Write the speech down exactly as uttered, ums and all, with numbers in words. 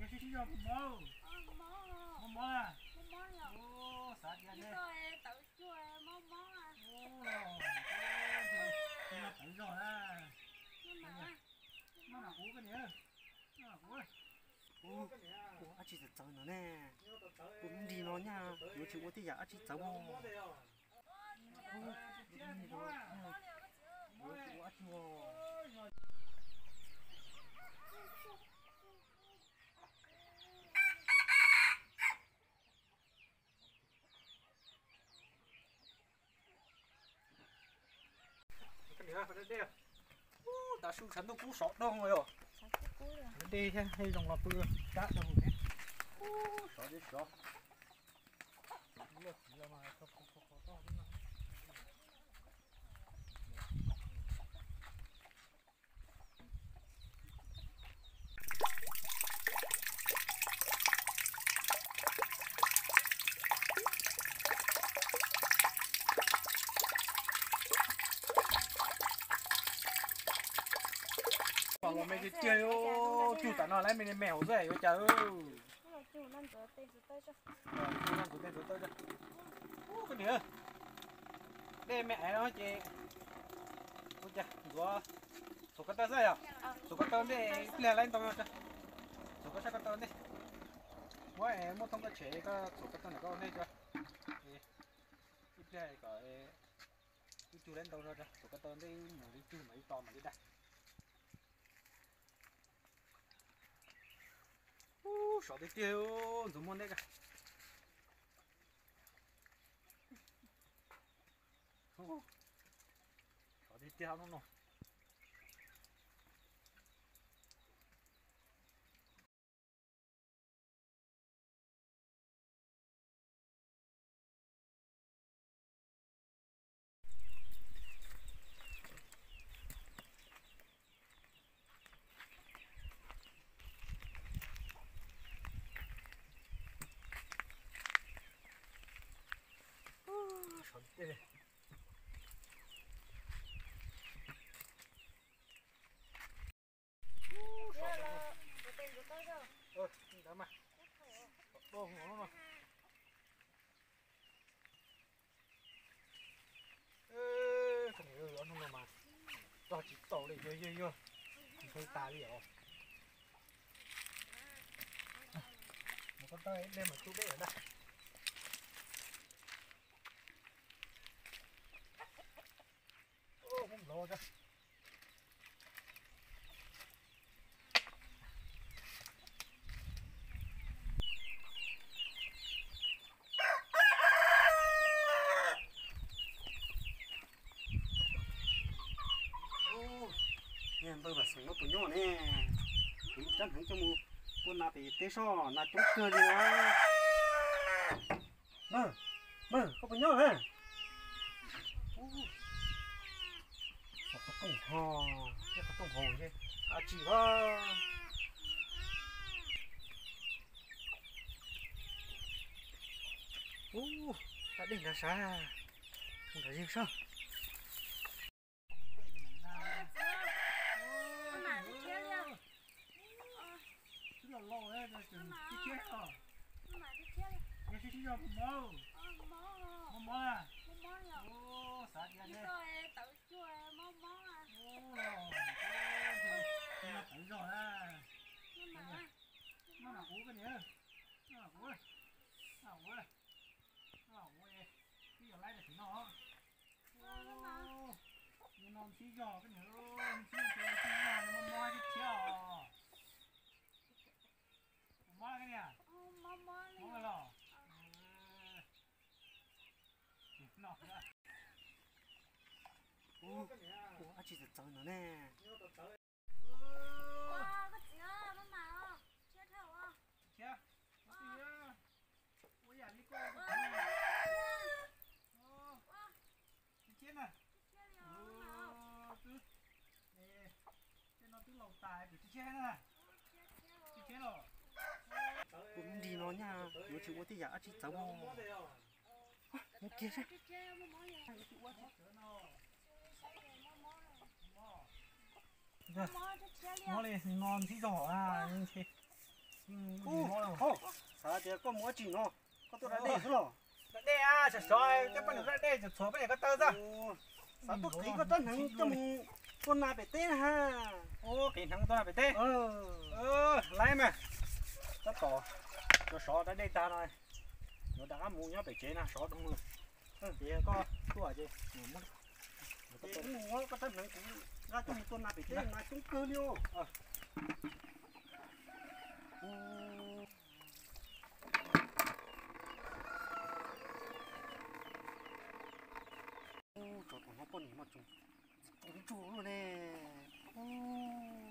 Cái gì đó mò. Mò mò à. Mò mò. Ô, sao vậy đây? Tôi tự chui mò mò à. Ô, thì là tự rồi à. Nó là cú cái gì á? Nó là cú á. Ủa, anh chị thật trời nó nè. Cũng đi nó nha. Nếu chị có tí giả anh chị cháu bò. Ủa, đi rồi. Ủa, chị có anh chị bò. Cái gì á, phải đi. Ta xuống sẵn tôi cú sọt đâu rồi. Đi ha, hay dòng lọc bưa cá đâu nhé. Sọt đi sọt. Còn là mấy cái chơi ô chủ tận nó lấy mình mèo rồi trời ơi. Chủ năm giờ tên rồi tới cho. Ờ, chủ năm giờ tên rồi tới cho. Ô cái gì? Đây mẹ nó chị. Ôi cha, gua. Số cái tơ rồi à? Số cái tơ này lên lên tao cho. Số cái cái tơ này. Moi em mua thông cái chế cái số cái tơ này có này cho. Ít đây cái cái chủ lên tao rồi cho. Số cái tơ này một cái chủ mấy to mà đi đây. Ô, sợ đi tiêu, dùng món đấy cả. Ô, sợ đi tiêu nó nó. Sợ đi tiêu. Ơ, đá mà. Đồ nó mà. Ê, cái này nó nó mà. Cho chị tổ đi vô vô vô. Hơi tà đi rồi. Một con tay đem một chút đấy ở đây. Ô, không lo ra. Nghe tôi bảo sống nó tụi nhỏ nè. Cũng chắc hẳn cho mua. Con nào thì tê so, là trúng cơ gì đó. Mơ, mơ, có tụi nhỏ hả? Sao có tông hò, cái có tông hồ chứ. À chỉ có. Ú, đã định là xa. Không phải riêng sao? Là lo đấy, là chừng cái chết rồi. Cái gì đó mò. Mò mò à. Ô, sao vậy đây? Tôi tự chui mò mò à. Ô, thì là tự rồi à. Nó là cú cái gì á? Nó là cú á. Nó là cú á. Nó là cú á. Cái giờ lấy được thì nó. Ô, nhưng nó chỉ giò cái nữa, chỉ cái chỉ giò nó mò cái chéo. Mò cái này à? Mò mò đi. Mò lò. Nó ra. Ủa, anh chị thật trời nó nè. Wow, cái gì á, nó nào? Chết hả? Chết. Cái gì á? Ôi giời, đi cô. Ô. Cái chết này. Ô, cứ. Nè. Cái nó cứ lầu tài để chết này. Chết chết rồi. Cũng đi nó nha. Nếu chị có tí giả anh chị cháu bò. Một kia chứ. Nó lên non chỉ giỏ à, nhưng thế ô sao thì có mua chỉ nó có tôi đã để rồi đây à sẽ soi cái phần ra đây sẽ xóa cái này có tơ ra sao tôi thấy có tân hàng trong con nào phải tên ha ô cái thằng tôi phải tê ờ ờ lấy mà tất cả nó xóa ra đây ta rồi nó đã mua nhá phải chế nào xóa đúng rồi thì có tua chứ cái mua có tân hàng cũng ra trong con nào phải tên là chúng cơ liêu Trời ơi, nó con này mà chúng chúng chú luôn nè.